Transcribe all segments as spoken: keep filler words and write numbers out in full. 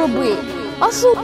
робити? А що?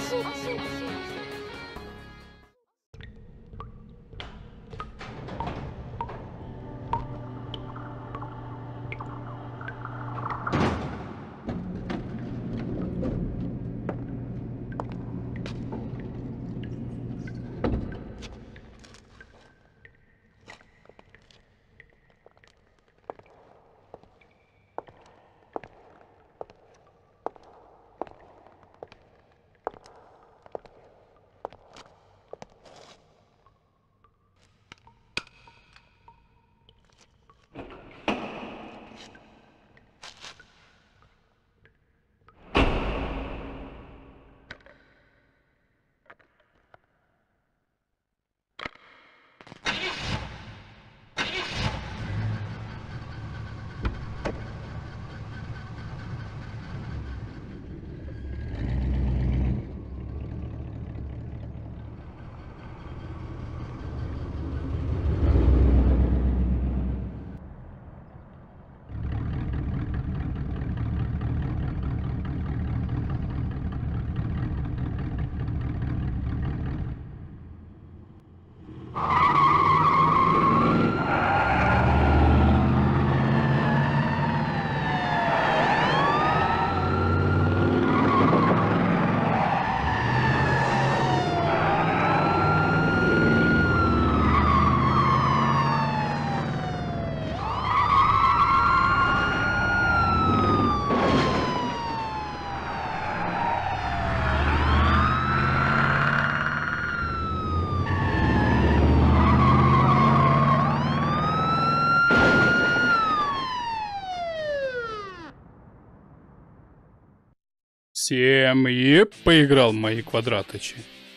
Всем еп, поиграл мои квадратычи.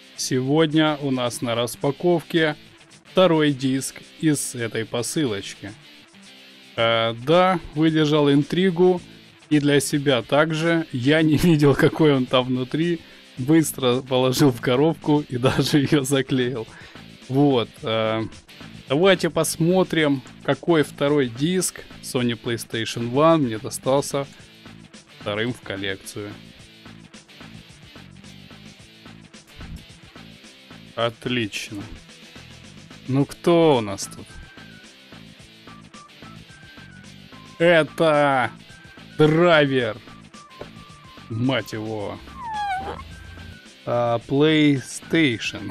Сегодня у нас на распаковке второй диск из этой посылочки. А, да, выдержал интригу, и для себя также. Я не видел, какой он там внутри. Быстро положил в коробку и даже ее заклеил. Вот. А, давайте посмотрим, какой второй диск Sony PlayStation один мне достался вторым в коллекцию. Отлично. Ну кто у нас тут? Это драйвер. Мать его. А, PlayStation.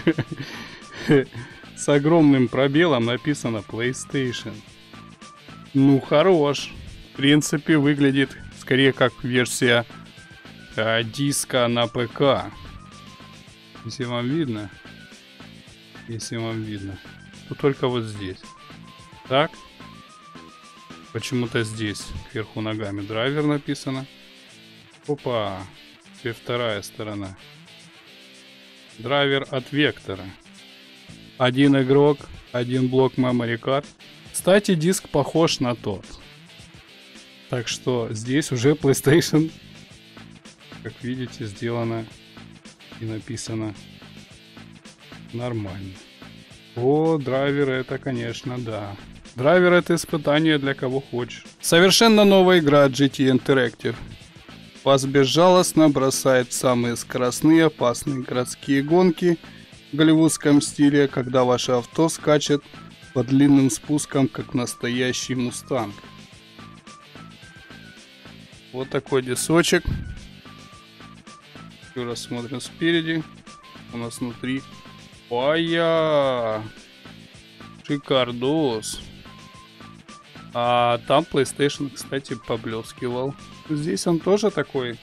С огромным пробелом написано PlayStation. Ну хорош. В принципе выглядит скорее как версия а, диска на ПК. Если вам видно, если вам видно, то только вот здесь. Так. Почему-то здесь кверху ногами драйвер написано. Опа. Теперь вторая сторона. Драйвер от Вектора. Один игрок, один блок memory card. Кстати, диск похож на тот. Так что здесь уже PlayStation, как видите, сделано и написано нормально. О, драйвер это, конечно, да. Драйвер это испытание для кого хочешь. Совершенно новая игра джи ти Interactive. Вас безжалостно бросает в самые скоростные опасные городские гонки в голливудском стиле, когда ваше авто скачет по длинным спускам, как настоящий мустанг. Вот такой дисочек. Рассмотрим спереди. У нас внутри. Ой-я! Шикардос. А там PlayStation, кстати, поблескивал. Здесь он тоже такой.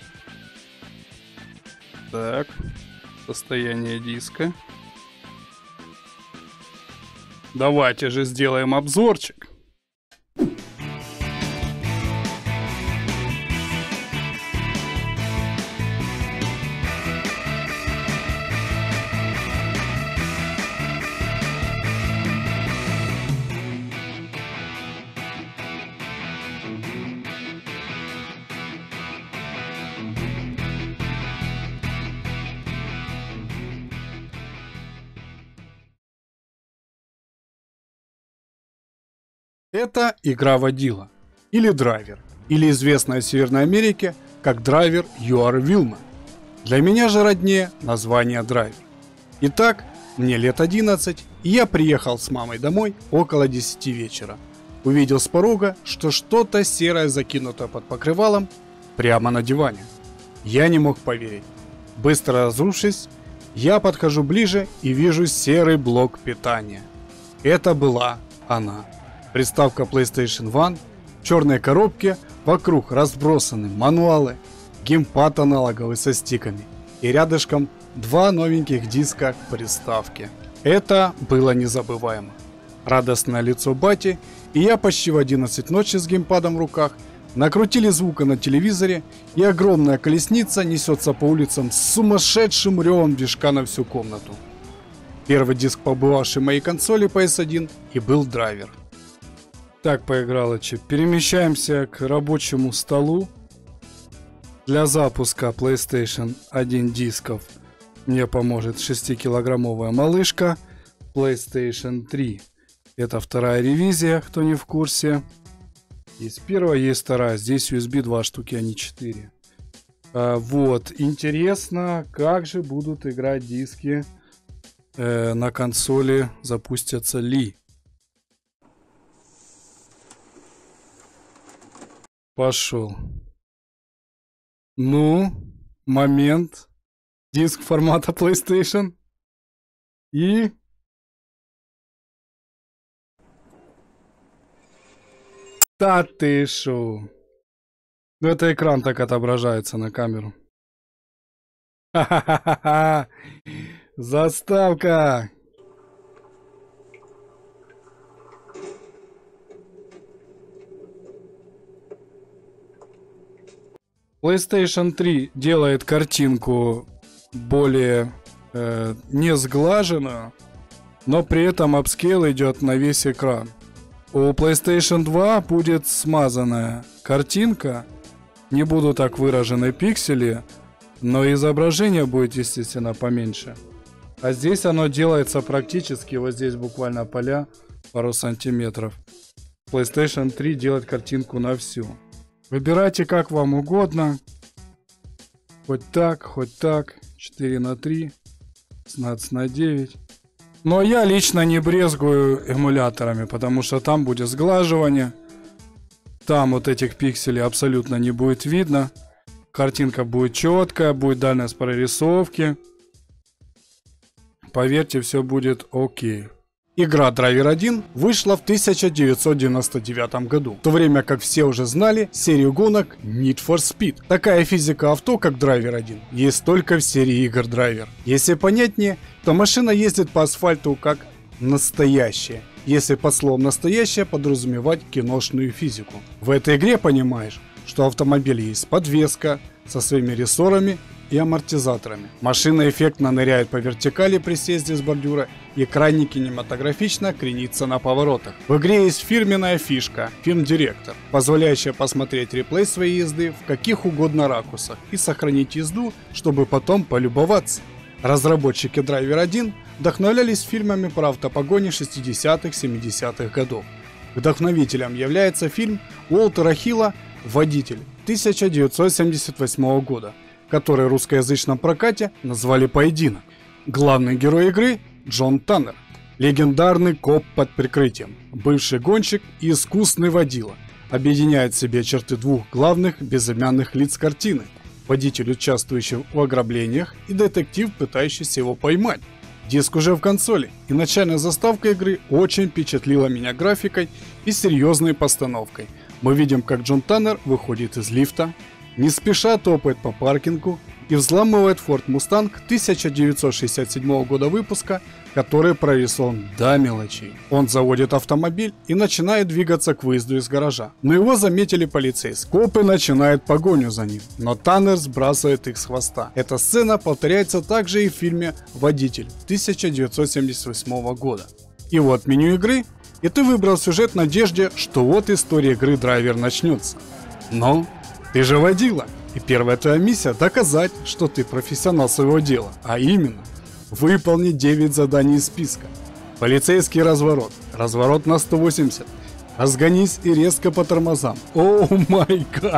Так. Состояние диска. Давайте же сделаем обзорчик. Это игра водила, или драйвер, или известная в Северной Америке как драйвер You Are Wilma. Для меня же роднее название драйвер. Итак, мне лет одиннадцать, и я приехал с мамой домой около десяти вечера. Увидел с порога, что что-то серое закинуто под покрывалом прямо на диване. Я не мог поверить. Быстро разрушившись, я подхожу ближе и вижу серый блок питания. Это была она. Приставка PlayStation один в черной коробке, вокруг разбросаны мануалы, геймпад аналоговый со стиками и рядышком два новеньких диска к приставке. Это было незабываемо. Радостное лицо бати, и я почти в одиннадцать ночи с геймпадом в руках. Накрутили звука на телевизоре, и огромная колесница несется по улицам с сумасшедшим ревом движка на всю комнату. Первый диск, побывавший в моей консоли пи эс один, и был драйвер. Так, поигралочи, перемещаемся к рабочему столу. Для запуска PlayStation один дисков мне поможет шестикилограммовая малышка PlayStation три. Это вторая ревизия, кто не в курсе. Есть первая, есть вторая. Здесь ю эс би два штуки, а не четыре. А, вот, интересно, как же будут играть диски э, на консоли, запустятся ли. Пошел. Ну, момент. Диск формата PlayStation. И... Да ты шо. Ну это экран так отображается на камеру. Ха-ха-ха-ха. Заставка. PlayStation три делает картинку более э, не сглаженную, но при этом апскейл идет на весь экран. У PlayStation два будет смазанная картинка, не будут так выражены пиксели, но изображение будет, естественно, поменьше. А здесь оно делается практически, вот здесь буквально поля, пару сантиметров. PlayStation три делает картинку на всю. Выбирайте как вам угодно. Хоть так, хоть так. четыре на три, шестнадцать на девять. Но я лично не брезгую эмуляторами, потому что там будет сглаживание. Там вот этих пикселей абсолютно не будет видно. Картинка будет четкая, будет дальность прорисовки. Поверьте, все будет окей. Игра Драйвер один вышла в тысяча девятьсот девяносто девятом году, в то время как все уже знали серию гонок Need for Speed. Такая физика авто, как Драйвер один, есть только в серии игр Драйвер. Если понятнее, то машина ездит по асфальту как настоящая, если под словом настоящая подразумевать киношную физику. В этой игре понимаешь, что автомобиль есть подвеска со своими рессорами и амортизаторами. Машина эффектно ныряет по вертикали при съезде с бордюра и крайне кинематографично кренится на поворотах. В игре есть фирменная фишка Film Director, позволяющая посмотреть реплей своей езды в каких угодно ракурсах и сохранить езду, чтобы потом полюбоваться. Разработчики Драйвер один вдохновлялись фильмами про автопогони шестидесятых-семидесятых годов. Вдохновителем является фильм Уолтера Хилла «Водитель» тысяча девятьсот семьдесят восьмого года, который в русскоязычном прокате назвали «Поединок». Главный герой игры – Джон Таннер, легендарный коп под прикрытием, бывший гонщик и искусный водила, объединяет в себе черты двух главных безымянных лиц картины – водитель, участвующий в ограблениях, и детектив, пытающийся его поймать. Диск уже в консоли, и начальная заставка игры очень впечатлила меня графикой и серьезной постановкой. Мы видим, как Джон Таннер выходит из лифта, не спеша топает по паркингу и взламывает Ford Mustang тысяча девятьсот шестьдесят седьмого года выпуска, который прорисован до мелочей. Он заводит автомобиль и начинает двигаться к выезду из гаража. Но его заметили полицейские. Копы начинают погоню за ним, но Таннер сбрасывает их с хвоста. Эта сцена повторяется также и в фильме «Водитель» тысяча девятьсот семьдесят восьмого года. И вот меню игры, и ты выбрал сюжет в надежде, что вот история игры Драйвер начнется. Но ты же водила, и первая твоя миссия доказать, что ты профессионал своего дела, а именно выполнить девять заданий из списка. Полицейский разворот, разворот на сто восемьдесят, разгонись и резко по тормозам. О май гад,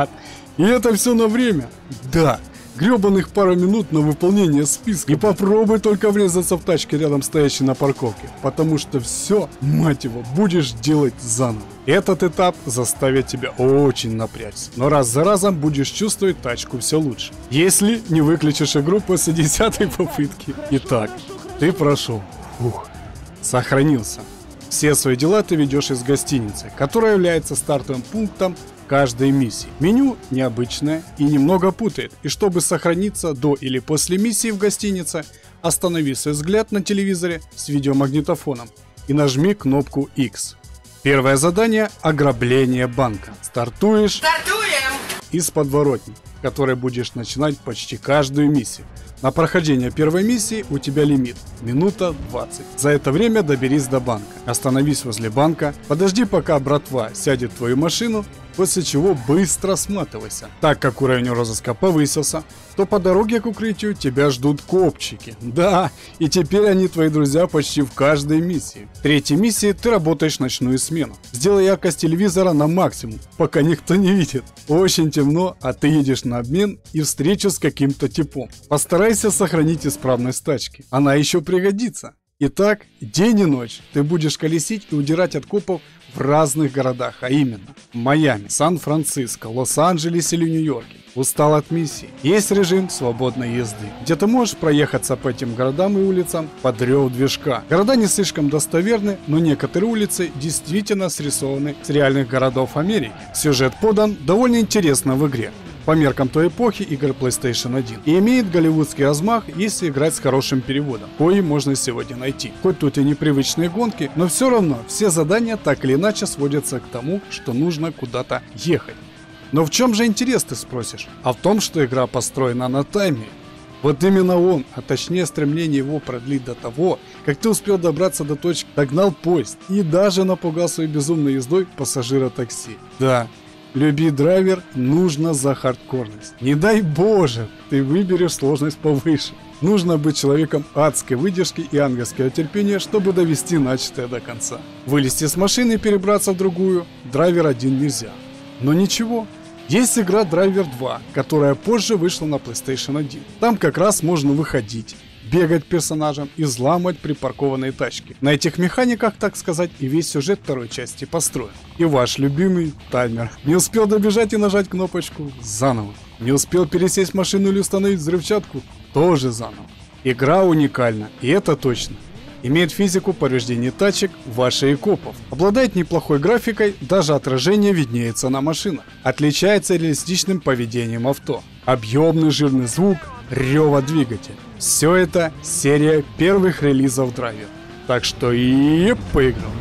И это все на время? Да. Гребаных пару минут на выполнение списка. И попробуй только врезаться в тачке рядом стоящей на парковке. Потому что все, мать его, будешь делать заново. Этот этап заставит тебя очень напрячься. Но раз за разом будешь чувствовать тачку все лучше. Если не выключишь игру после десятой попытки. Итак, ты прошел. Фух. Сохранился. Все свои дела ты ведешь из гостиницы, которая является стартовым пунктом каждой миссии. Меню необычное и немного путает, и чтобы сохраниться до или после миссии в гостинице, останови свой взгляд на телевизоре с видеомагнитофоном и нажми кнопку X. Первое задание – ограбление банка. Стартуешь Стартуем! из подворотни, в которой будешь начинать почти каждую миссию. На прохождение первой миссии у тебя лимит – минута двадцать. За это время доберись до банка. Остановись возле банка, подожди, пока братва сядет в твою машину, после чего быстро сматывайся. Так как уровень розыска повысился, то по дороге к укрытию тебя ждут копчики. Да, и теперь они твои друзья почти в каждой миссии. В третьей миссии ты работаешь ночную смену. Сделай яркость телевизора на максимум, пока никто не видит. Очень темно, а ты едешь на обмен и встречу с каким-то типом. Постарайся сохранить исправность тачки, она еще пригодится. Итак, день и ночь ты будешь колесить и удирать от копов в разных городах, а именно Майами, Сан-Франциско, Лос-Анджелесе или Нью-Йорке. Устал от миссии? Есть режим свободной езды, где ты можешь проехаться по этим городам и улицам под рев движка. Города не слишком достоверны, но некоторые улицы действительно срисованы с реальных городов Америки. Сюжет подан довольно интересно в игре. По меркам той эпохи игр PlayStation один. И имеет голливудский размах, если играть с хорошим переводом, кои можно сегодня найти. Хоть тут и непривычные гонки, но все равно все задания так или иначе сводятся к тому, что нужно куда-то ехать. Но в чем же интерес, ты спросишь? А в том, что игра построена на таймере. Вот именно он, а точнее стремление его продлить до того, как ты успел добраться до точки, догнал поезд и даже напугал своей безумной ездой пассажира такси. Да. Люби драйвер нужно за хардкорность. Не дай боже, ты выберешь сложность повыше. Нужно быть человеком адской выдержки и ангельского терпения, чтобы довести начатое до конца. Вылезти с машины и перебраться в другую драйвер один нельзя. Но ничего. Есть игра Драйвер два, которая позже вышла на PlayStation один. Там как раз можно выходить, бегать персонажем и взламывать припаркованные тачки. На этих механиках, так сказать, и весь сюжет второй части построен. И ваш любимый таймер. Не успел добежать и нажать кнопочку? Заново. Не успел пересесть в машину или установить взрывчатку? Тоже заново. Игра уникальна, и это точно. Имеет физику повреждений тачек, ваших и копов. Обладает неплохой графикой, даже отражение виднеется на машинах. Отличается реалистичным поведением авто. Объемный жирный звук, рева двигателя. Все это серия первых релизов Драйвер. Так что и поиграл.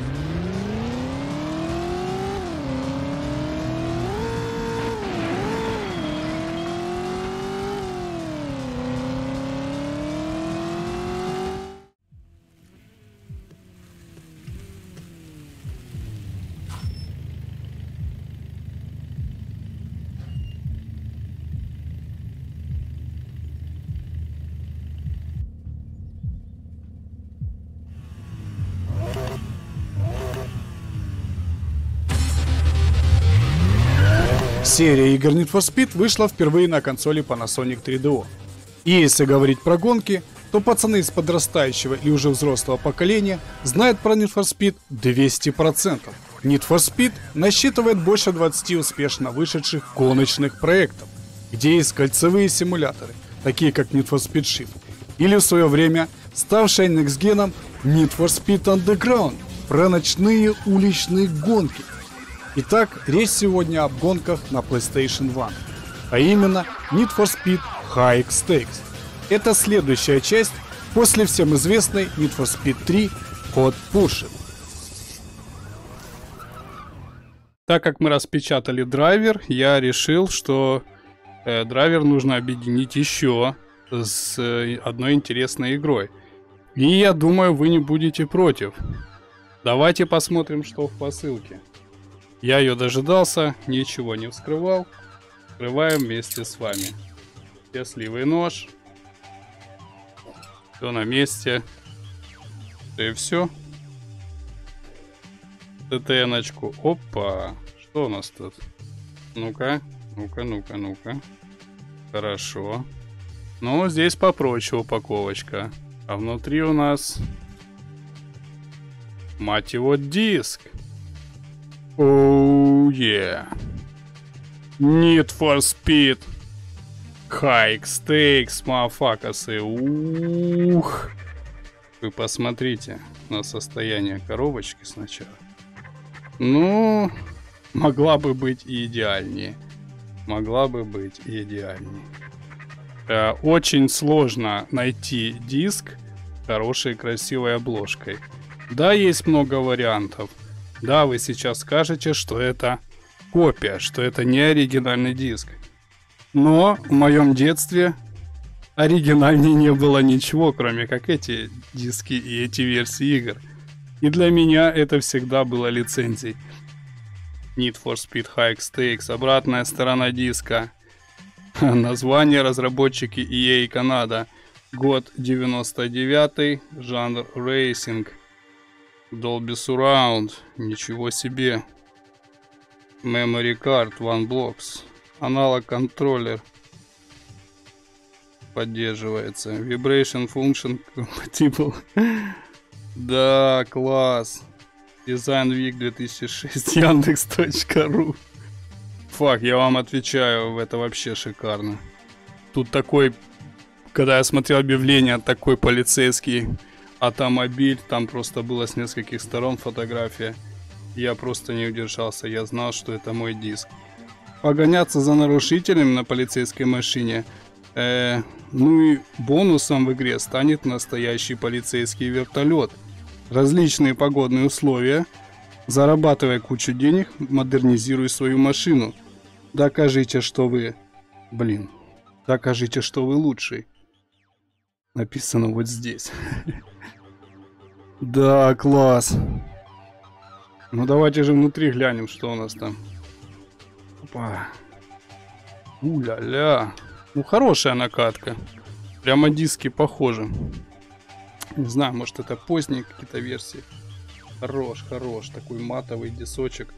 Серия игр Need for Speed вышла впервые на консоли Panasonic три ди о. И если говорить про гонки, то пацаны из подрастающего и уже взрослого поколения знают про Need for Speed двести процентов. Need for Speed насчитывает больше двадцати успешно вышедших гоночных проектов, где есть кольцевые симуляторы, такие как Need for Speed Shift, или в свое время ставшая некстгеном Need for Speed Underground, про ночные уличные гонки. Итак, речь сегодня об гонках на PlayStation один, а именно Need for Speed High Stakes. Это следующая часть после всем известной Need for Speed три Hot Pursuit. Так как мы распечатали драйвер, я решил, что э, драйвер нужно объединить еще с э, одной интересной игрой. И я думаю, вы не будете против. Давайте посмотрим, что в посылке. Я ее дожидался, ничего не вскрывал. Вскрываем вместе с вами. Счастливый нож. Все на месте. И все. ТТНочку. Опа. Что у нас тут? Ну-ка. Ну-ка, ну-ка, ну-ка. Хорошо. Ну, здесь попроще упаковочка. А внутри у нас... Мать его, диск. Оу, е. Need for Speed. High Stakes, мафакасы. Ух. Вы посмотрите на состояние коробочки сначала. Ну, могла бы быть и идеальнее. Могла бы быть и идеальнее. Э, очень сложно найти диск с хорошей красивой обложкой. Да, есть много вариантов. Да, вы сейчас скажете, что это копия, что это не оригинальный диск. Но в моем детстве оригинальнее не было ничего, кроме как эти диски и эти версии игр. И для меня это всегда было лицензией. Need for Speed High Stakes, обратная сторона диска. Название разработчики и эй Канада. Год девяносто девятый, жанр рейсинг. Dolby Surround, ничего себе. Memory Card, One Blocks. Аналог контроллер. Поддерживается. Vibration Function Compatible. Да, класс. Design Week две тысячи шесть, яндекс точка ру. Фак, я вам отвечаю, это вообще шикарно. Тут такой, когда я смотрел объявление, такой полицейский автомобиль, там просто было с нескольких сторон фотография. Я просто не удержался, я знал, что это мой диск. Погоняться за нарушителем на полицейской машине. Э, ну и бонусом в игре станет настоящий полицейский вертолет. Различные погодные условия. Зарабатывай кучу денег, модернизируй свою машину. Докажите, что вы... Блин. Докажите, что вы лучший. Написано вот здесь. Да, класс. Ну давайте же внутри глянем, что у нас там. Опа. У-ля-ля. Ну хорошая накатка. Прямо диски похожи. Не знаю, может это поздние какие-то версии. Хорош, хорош. Такой матовый дисочек.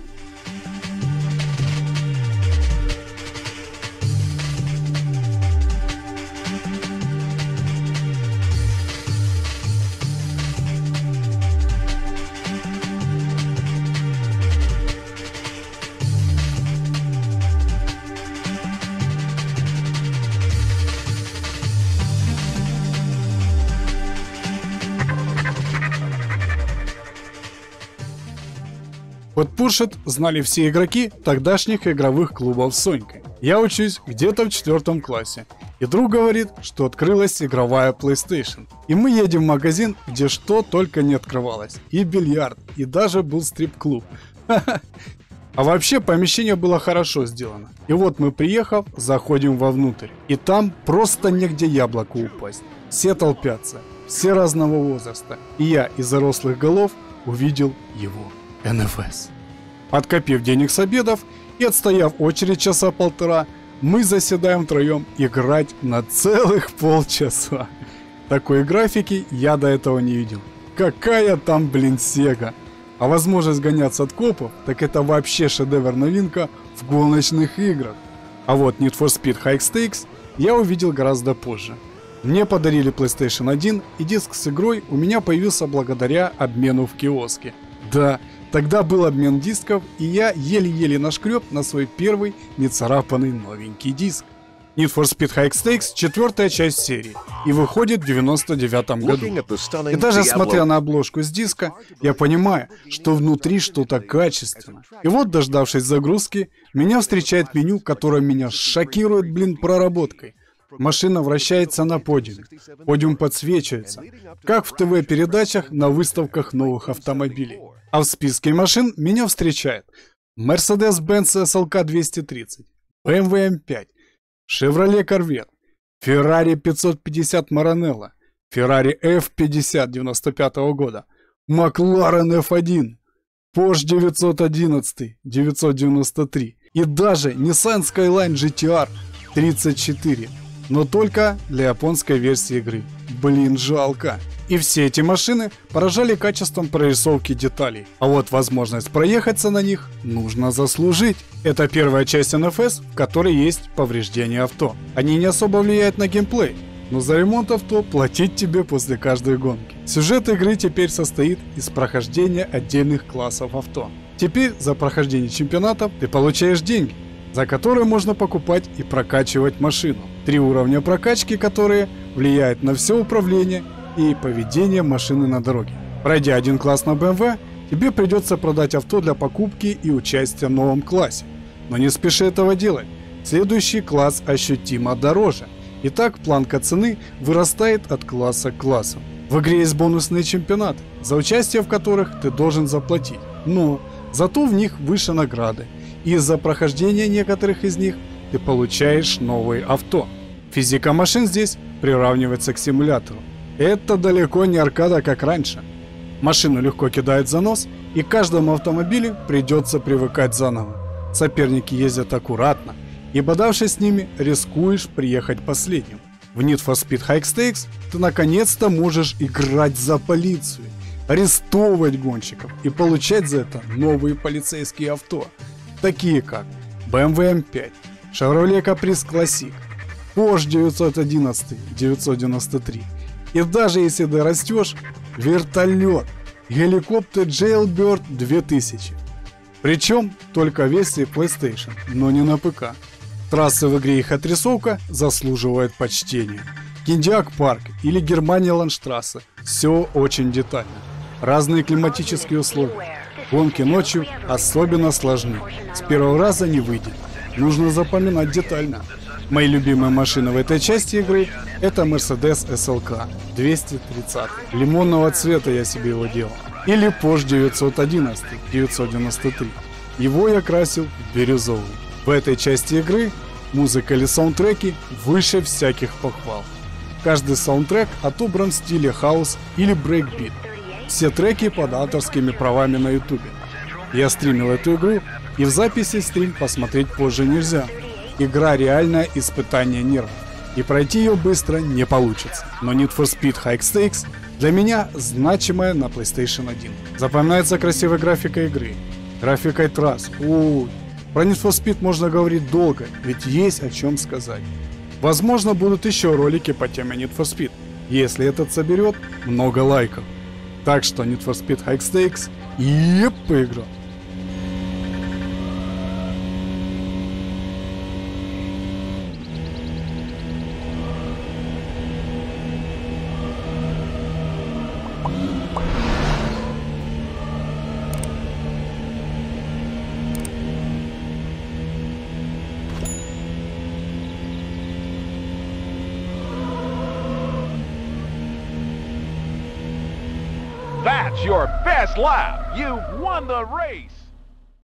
Под Пушет знали все игроки тогдашних игровых клубов Сонька. Я учусь где-то в четвертом классе, и друг говорит, что открылась игровая PlayStation. И мы едем в магазин, где что только не открывалось. И бильярд, и даже был стрип-клуб. А вообще помещение было хорошо сделано. И вот мы, приехав, заходим вовнутрь. И там просто негде яблоку упасть. Все толпятся, все разного возраста. И я из взрослых голов увидел его. эн эф эс. Откопив денег с обедов и отстояв очередь часа полтора, мы заседаем втроем играть на целых полчаса. Такой графики я до этого не видел. Какая там, блин, Сега. А возможность гоняться от копов, так это вообще шедевр-новинка в гоночных играх. А вот Need for Speed High Stakes я увидел гораздо позже. Мне подарили PlayStation один, и диск с игрой у меня появился благодаря обмену в киоске. Да, тогда был обмен дисков, и я еле-еле нашкреб на свой первый нецарапанный новенький диск. Need for Speed High Stakes — четвертая часть серии, и выходит в девяносто девятом году. И даже смотря на обложку с диска, я понимаю, что внутри что-то качественное. И вот, дождавшись загрузки, меня встречает меню, которое меня шокирует, блин, проработкой. Машина вращается на подиуме. Подиум подсвечивается, как в ТВ-передачах на выставках новых автомобилей. А в списке машин меня встречает Mercedes-Benz эс эл ка двести тридцать, бэ эм вэ эм пять, Chevrolet Corvette, Ferrari пятьсот пятьдесят Maranello, Ferrari эф пятьдесят девяносто пятого года, McLaren эф один, Porsche девятьсот одиннадцать девятьсот девяносто три и даже Nissan Skyline джи ти ар тридцать четыре, но только для японской версии игры. Блин, жалко. И все эти машины поражали качеством прорисовки деталей. А вот возможность проехаться на них нужно заслужить. Это первая часть эн эф эс, в которой есть повреждения авто. Они не особо влияют на геймплей, но за ремонт авто платить тебе после каждой гонки. Сюжет игры теперь состоит из прохождения отдельных классов авто. Теперь за прохождение чемпионатов ты получаешь деньги, за которые можно покупать и прокачивать машину. Три уровня прокачки, которые влияют на все управление и поведение машины на дороге. Пройдя один класс на бэ эм вэ, тебе придется продать авто для покупки и участия в новом классе. Но не спеши этого делать. Следующий класс ощутимо дороже. Итак, планка цены вырастает от класса к классу. В игре есть бонусные чемпионаты, за участие в которых ты должен заплатить. Но зато в них выше награды. И из-за прохождения некоторых из них ты получаешь новые авто. Физика машин здесь приравнивается к симулятору. Это далеко не аркада, как раньше. Машину легко кидают за нос, и каждому автомобилю придется привыкать заново. Соперники ездят аккуратно, и бодавшись с ними, рискуешь приехать последним. В Need for Speed High Stakes ты наконец-то можешь играть за полицию, арестовывать гонщиков и получать за это новые полицейские авто, такие как бэ эм вэ эм пять, Chevrolet Caprice Classic, Porsche девятьсот одиннадцать девятьсот девяносто три. И даже если дорастешь, вертолет, геликоптер Jailbird две тысячи. Причем только в версии PlayStation, но не на ПК. Трассы в игре и их отрисовка заслуживают почтения. Киндиак Парк или Германия Ландштрассе – все очень детально. Разные климатические условия. Гонки ночью особенно сложны. С первого раза не выйдет. Нужно запоминать детально. Мои любимые машины в этой части игры – это Mercedes эс эл ка двести тридцать. Лимонного цвета я себе его делал. Или Porsche девятьсот одиннадцать девятьсот девяносто три. Его я красил в бирюзовый. В этой части игры музыка или саундтреки выше всяких похвал. Каждый саундтрек отобран в стиле хаус или брейкбит. Все треки под авторскими правами на ютубе. Я стримил эту игру, и в записи стрим посмотреть позже нельзя. Игра реальное испытание нервов, и пройти ее быстро не получится. Но Need for Speed High Stakes для меня значимая на PlayStation один. Запоминается красивой графикой игры, графикой трасс. Ой, про Need for Speed можно говорить долго, ведь есть о чем сказать. Возможно, будут еще ролики по теме Need for Speed, если этот соберет много лайков. Так что Need for Speed High Stakes и поиграл. That's your best lap. You've won the race.